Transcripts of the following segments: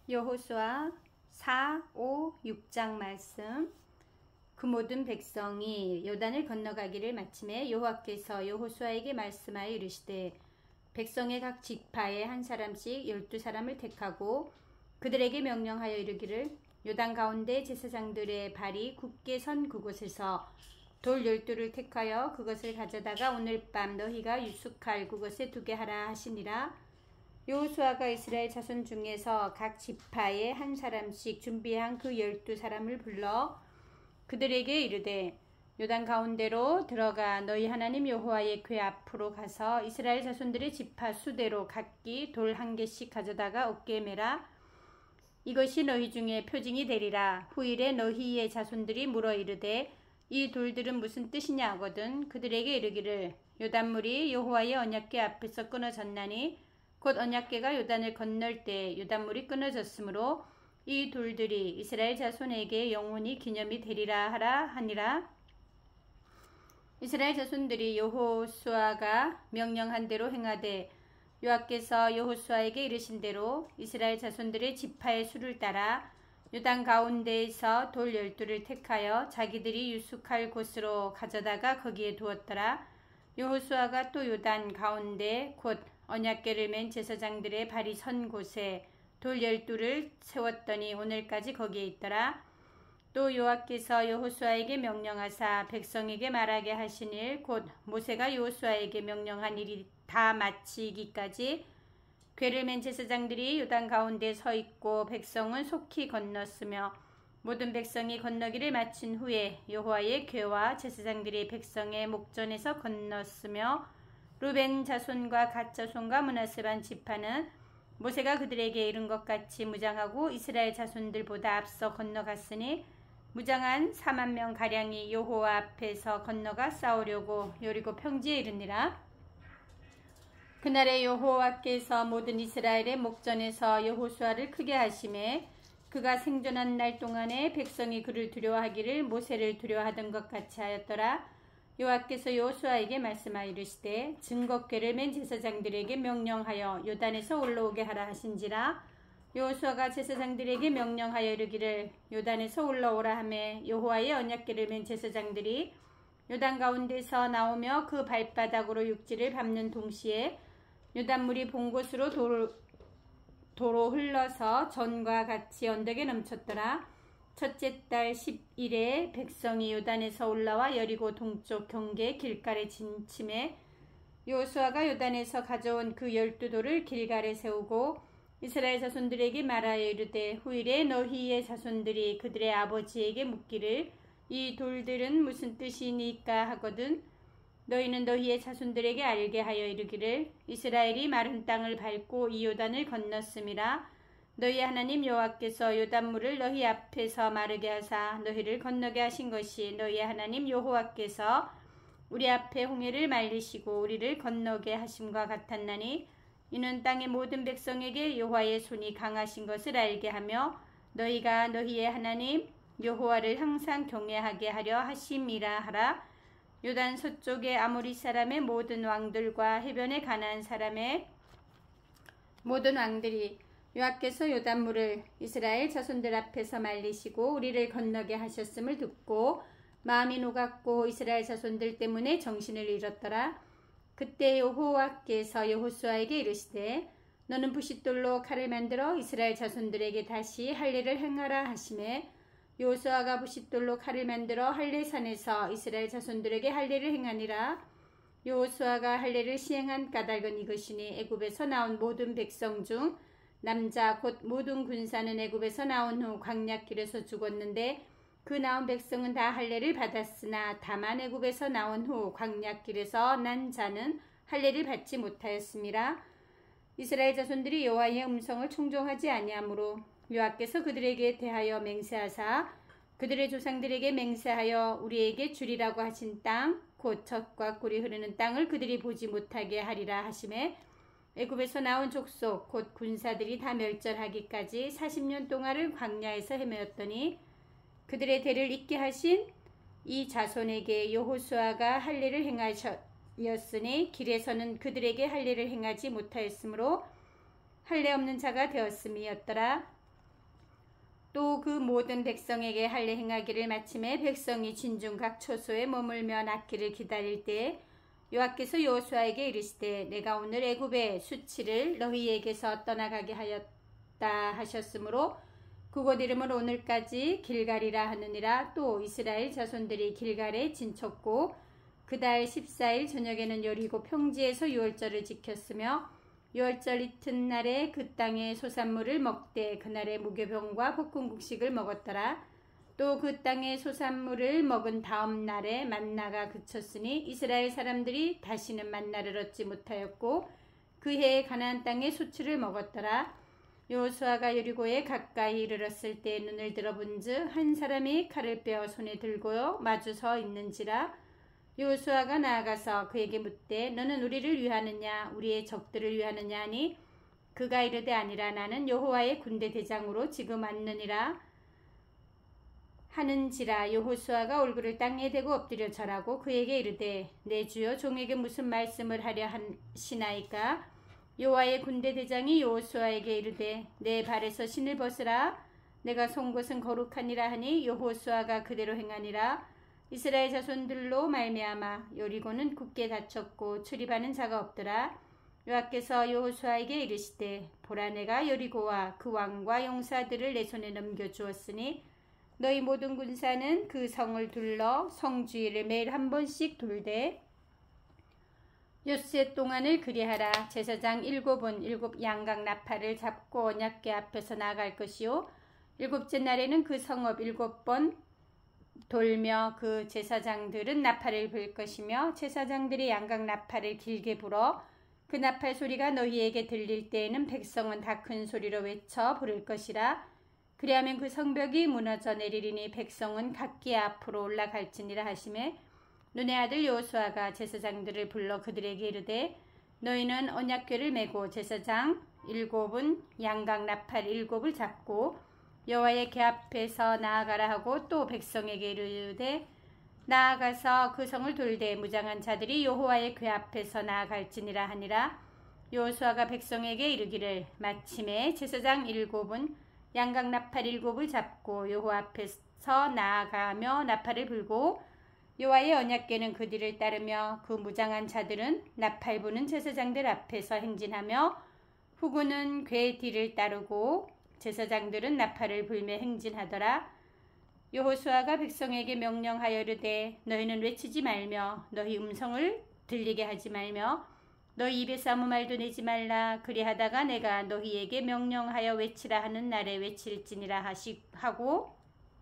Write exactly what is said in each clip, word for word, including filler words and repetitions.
여호수아 사, 오, 육 장 말씀. 그 모든 백성이 요단을 건너가기를 마침에 여호와께서 여호수아에게 말씀하여 이르시되 백성의 각 지파에 한 사람씩 열두 사람을 택하고 그들에게 명령하여 이르기를 요단 가운데 제사장들의 발이 굳게 선 그곳에서 돌 열두를 택하여 그것을 가져다가 오늘 밤 너희가 유숙할 그곳에 두게 하라 하시니라. 여호수아가 이스라엘 자손 중에서 각 지파에 한 사람씩 준비한 그 열두 사람을 불러 그들에게 이르되 요단 가운데로 들어가 너희 하나님 여호와의 궤 앞으로 가서 이스라엘 자손들의 지파 수대로 각기 돌 한 개씩 가져다가 어깨에 매라. 이것이 너희 중에 표징이 되리라. 후일에 너희의 자손들이 물어 이르되 이 돌들은 무슨 뜻이냐 하거든 그들에게 이르기를 요단물이 여호와의 언약궤 앞에서 끊어졌나니 곧 언약궤가 요단을 건널 때 요단물이 끊어졌으므로 이 돌들이 이스라엘 자손에게 영원히 기념이 되리라 하라 하니라. 이스라엘 자손들이 여호수아가 명령한 대로 행하되 여호와께서 여호수아에게 이르신 대로 이스라엘 자손들의 지파의 수를 따라 요단 가운데에서 돌 열두를 택하여 자기들이 유숙할 곳으로 가져다가 거기에 두었더라. 여호수아가 또 요단 가운데 곧 언약궤를 맨 제사장들의 발이 선 곳에 돌 열두를 세웠더니 오늘까지 거기에 있더라. 또 여호와께서 여호수아에게 명령하사 백성에게 말하게 하신 일 곧 모세가 여호수아에게 명령한 일이 다 마치기까지 궤를 맨 제사장들이 요단 가운데 서 있고 백성은 속히 건넜으며 모든 백성이 건너기를 마친 후에 여호와의 궤와 제사장들이 백성의 목전에서 건넜으며 루벤 자손과 갓 자손과 므낫세 반 지파는 모세가 그들에게 이른 것 같이 무장하고 이스라엘 자손들보다 앞서 건너갔으니 무장한 사만 명 가량이 여호와 앞에서 건너가 싸우려고 여리고 평지에 이르니라. 그날에 여호와께서 모든 이스라엘의 목전에서 여호수아를 크게 하심에 그가 생존한 날 동안에 백성이 그를 두려워하기를 모세를 두려워하던 것 같이 하였더라. 여호와께서 여호수아에게 말씀하여 이르시되 증거궤를 맨 제사장들에게 명령하여 요단에서 올라오게 하라 하신지라. 여호수아가 제사장들에게 명령하여 이르기를 요단에서 올라오라 하매 여호와의 언약궤를 맨 제사장들이 요단 가운데서 나오며 그 발바닥으로 육지를 밟는 동시에 요단물이 본 곳으로 도로, 도로 흘러서 전과 같이 언덕에 넘쳤더라. 첫째 달 십일에 백성이 요단에서 올라와 여리고 동쪽 경계 길갈에 진침해 여호수아가 요단에서 가져온 그 열두 돌을 길갈에 세우고 이스라엘 자손들에게 말하여 이르되 후일에 너희의 자손들이 그들의 아버지에게 묻기를 이 돌들은 무슨 뜻이니까 하거든 너희는 너희의 자손들에게 알게 하여 이르기를 이스라엘이 마른 땅을 밟고 이 요단을 건넜음이라. 너희 하나님 여호와께서 요단물을 너희 앞에서 마르게 하사 너희를 건너게 하신 것이 너희 하나님 여호와께서 우리 앞에 홍해를 말리시고 우리를 건너게 하심과 같았나니 이는 땅의 모든 백성에게 여호와의 손이 강하신 것을 알게 하며 너희가 너희의 하나님 여호와를 항상 경외하게 하려 하심이라 하라. 요단 서쪽의 아모리 사람의 모든 왕들과 해변의 가나안 사람의 모든 왕들이 여호와께서 요단물을 이스라엘 자손들 앞에서 말리시고 우리를 건너게 하셨음을 듣고 마음이 녹았고 이스라엘 자손들 때문에 정신을 잃었더라. 그때 여호와께서 여호수아에게 이르시되 너는 부싯돌로 칼을 만들어 이스라엘 자손들에게 다시 할례를 행하라 하시매 여호수아가 부싯돌로 칼을 만들어 할례산에서 이스라엘 자손들에게 할례를 행하니라. 여호수아가 할례를 시행한 까닭은 이것이니 애굽에서 나온 모든 백성 중 남자 곧 모든 군사는 애굽에서 나온 후 광야길에서 죽었는데 그 나온 백성은 다 할례를 받았으나 다만 애굽에서 나온 후 광야길에서 난 자는 할례를 받지 못하였음이라. 이스라엘 자손들이 여호와의 음성을 청종하지 아니하므로 여호와께서 그들에게 대하여 맹세하사 그들의 조상들에게 맹세하여 우리에게 주리라고 하신 땅 곧 젖과 꿀이 흐르는 땅을 그들이 보지 못하게 하리라 하시매 애굽에서 나온 족속 곧 군사들이 다 멸절하기까지 사십 년 동안을 광야에서 헤매었더니 그들의 대를 잇게 하신 이 자손에게 여호수아가 할례를 행하였으니 길에서는 그들에게 할례를 행하지 못하였으므로 할례 없는 자가 되었음이었더라. 또 그 모든 백성에게 할례 행하기를 마침에 백성이 진중 각 초소에 머물며 낫기를 기다릴 때 여호와께서 여호수아에게 이르시되 내가 오늘 애굽의 수치를 너희에게서 떠나가게 하였다 하셨으므로 그곳 이름을 오늘까지 길갈이라 하느니라. 또 이스라엘 자손들이 길갈에 진쳤고 그달 십사일 저녁에는 여리고 평지에서 유월절을 지켰으며 유월절 이튿날에 그 땅의 소산물을 먹되 그날에 무교병과 볶음국식을 먹었더라. 또 그 땅의 소산물을 먹은 다음 날에 만나가 그쳤으니 이스라엘 사람들이 다시는 만나를 얻지 못하였고 그 해에 가나안 땅의 소출을 먹었더라. 여호수아가 여리고에 가까이 이르렀을 때 눈을 들어본즉 한 사람이 칼을 빼어 손에 들고요 마주 서 있는지라. 여호수아가 나아가서 그에게 묻되 너는 우리를 위하느냐 우리의 적들을 위하느냐 하니 그가 이르되 아니라 나는 여호와의 군대 대장으로 지금 왔느니라 하는지라. 여호수아가 얼굴을 땅에 대고 엎드려 절하고 그에게 이르되 내 주여 종에게 무슨 말씀을 하려 하시나이까. 여호와의 군대 대장이 여호수아에게 이르되 내 발에서 신을 벗으라 내가 선 곳은 거룩하니라 하니 여호수아가 그대로 행하니라. 이스라엘 자손들로 말미암아 여리고는 굳게 닫혔고 출입하는 자가 없더라. 여호와께서 여호수아에게 이르시되 보라 내가 여리고와 그 왕과 용사들을 내 손에 넘겨주었으니 너희 모든 군사는 그 성을 둘러 성 주위를 매일 한 번씩 돌되 엿새 동안을 그리하라. 제사장 일곱은 일곱 양각 나팔을 잡고 언약궤 앞에서 나아갈 것이요 일곱째 날에는 그 성읍 일곱 번 돌며 그 제사장들은 나팔을 불 것이며 제사장들이 양각 나팔을 길게 불어 그 나팔 소리가 너희에게 들릴 때에는 백성은 다 큰 소리로 외쳐 부를 것이라. 그리하면 그 성벽이 무너져 내리리니 백성은 각기 앞으로 올라갈지니라 하시매 눈의 아들 여호수아가 제사장들을 불러 그들에게 이르되 너희는 언약궤를 메고 제사장 일곱은 양각 나팔 일곱을 잡고 여호와의 궤 앞에서 나아가라 하고 또 백성에게 이르되 나아가서 그 성을 돌되 무장한 자들이 여호와의 궤 앞에서 나아갈지니라 하니라. 여호수아가 백성에게 이르기를 마침에 제사장 일곱은 양각 나팔 일곱을 잡고 여호와 앞에서 나아가며 나팔을 불고 여호와의 언약궤는 그 뒤를 따르며 그 무장한 자들은 나팔 부는 제사장들 앞에서 행진하며 후군은 궤 뒤를 따르고 제사장들은 나팔을 불며 행진하더라. 여호수아가 백성에게 명령하여 이르되 너희는 외치지 말며 너희 음성을 들리게 하지 말며 너희 입에서 아무 말도 내지 말라. 그리하다가 내가 너희에게 명령하여 외치라 하는 날에 외칠지니라 하시, 하고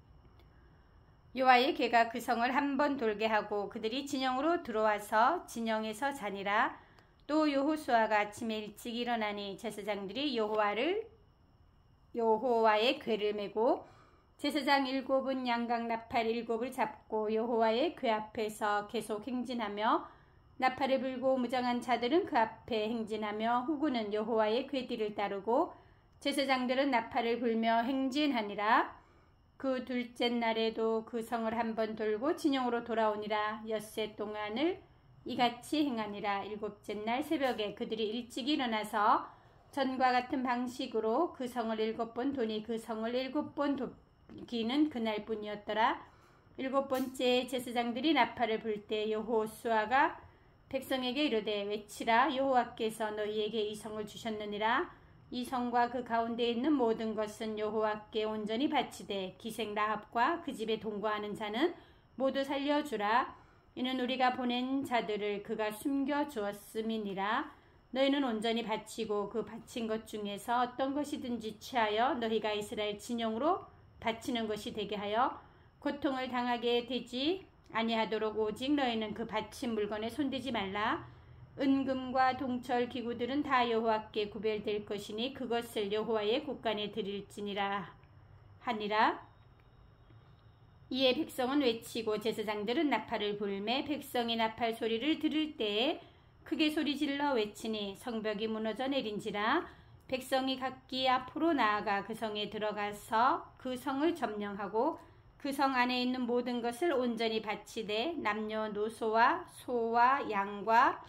여호와의 궤가 그 성을 한 번 돌게 하고 그들이 진영으로 들어와서 진영에서 자니라. 또 여호수아가 아침에 일찍 일어나니 제사장들이 여호와를 여호와의 궤를 메고 제사장 일곱은 양각 나팔 일곱을 잡고 여호와의 궤 앞에서 계속 행진하며 나팔을 불고 무장한 자들은 그 앞에 행진하며 후군은 여호와의 궤 뒤를 따르고 제사장들은 나팔을 불며 행진하니라. 그 둘째 날에도 그 성을 한 번 돌고 진영으로 돌아오니라. 엿새 동안을 이같이 행하니라. 일곱째 날 새벽에 그들이 일찍 일어나서 전과 같은 방식으로 그 성을 일곱 번 도니 그 성을 일곱 번 돕기는 그날뿐이었더라. 일곱 번째 제사장들이 나팔을 불 때 여호수아가 백성에게 이르되 외치라. 여호와께서 너희에게 이 성을 주셨느니라. 이 성과 그 가운데 있는 모든 것은 여호와께 온전히 바치되 기생 라합과 그 집에 동거하는 자는 모두 살려주라. 이는 우리가 보낸 자들을 그가 숨겨주었음이니라. 너희는 온전히 바치고 그 바친 것 중에서 어떤 것이든지 취하여 너희가 이스라엘 진영으로 바치는 것이 되게 하여 고통을 당하게 되지 아니하도록 오직 너희는 그 바친 물건에 손대지 말라. 은금과 동철 기구들은 다 여호와께 구별될 것이니 그것을 여호와의 곳간에 드릴지니라 하니라. 이에 백성은 외치고 제사장들은 나팔을 불매 백성이 나팔 소리를 들을 때에 크게 소리질러 외치니 성벽이 무너져 내린지라. 백성이 각기 앞으로 나아가 그 성에 들어가서 그 성을 점령하고 그 성 안에 있는 모든 것을 온전히 바치되 남녀노소와 소와 양과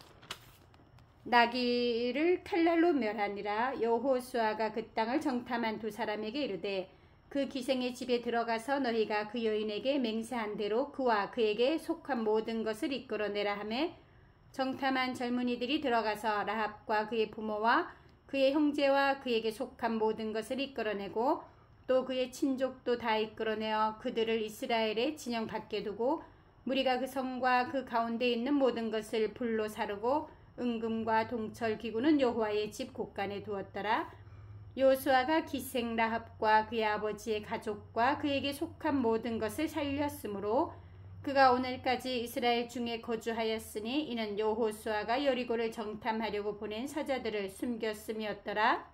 나귀를 칼날로 멸하니라. 여호수아가 그 땅을 정탐한 두 사람에게 이르되 그 기생의 집에 들어가서 너희가 그 여인에게 맹세한 대로 그와 그에게 속한 모든 것을 이끌어내라 하매 정탐한 젊은이들이 들어가서 라합과 그의 부모와 그의 형제와 그에게 속한 모든 것을 이끌어내고 또 그의 친족도 다 이끌어내어 그들을 이스라엘의 진영 밖에 두고 무리가 그 성과 그 가운데 있는 모든 것을 불로 사르고 은금과 동철 기구는 여호와의 집 곳간에 두었더라. 여호수아가 기생 라합과 그의 아버지의 가족과 그에게 속한 모든 것을 살렸으므로 그가 오늘까지 이스라엘 중에 거주하였으니 이는 여호수아가 여리고를 정탐하려고 보낸 사자들을 숨겼음이었더라.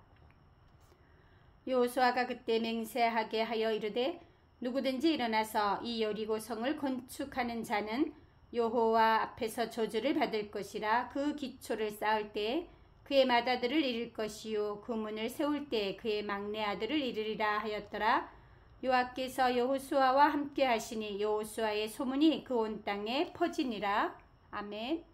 여호수아가 그때 맹세하게 하여 이르되 누구든지 일어나서 이 여리고 성을 건축하는 자는 여호와 앞에서 저주를 받을 것이라. 그 기초를 쌓을 때에 그의 맏아들을 잃을 것이요 그 문을 세울 때에 그의 막내 아들을 잃으리라 하였더라. 여호와께서 여호수아와 함께 하시니 여호수아의 소문이 그 온 땅에 퍼지니라. 아멘.